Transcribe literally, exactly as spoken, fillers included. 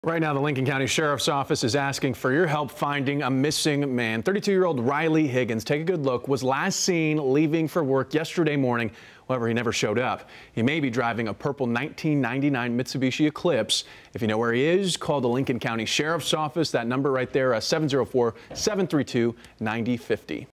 Right now, the Lincoln County Sheriff's Office is asking for your help finding a missing man. thirty-two-year-old Riley Higgins, take a good look, was last seen leaving for work yesterday morning. However, he never showed up. He may be driving a purple nineteen ninety-nine Mitsubishi Eclipse. If you know where he is, call the Lincoln County Sheriff's Office. That number right there, seven oh four, seven three two, nine oh five oh.